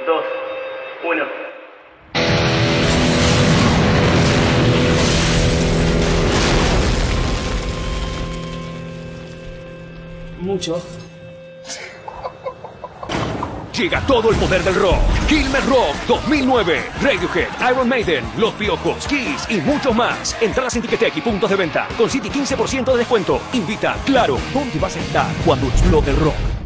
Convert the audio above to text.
2, 1. Mucho. Llega todo el poder del rock. Kilmer Rock 2009. Radiohead, Iron Maiden, Los Piojos, Kiss y muchos más. Entradas en Ticketek y puntos de venta. Con City 15% de descuento. Invita, claro. ¿Dónde vas a estar cuando explote el rock?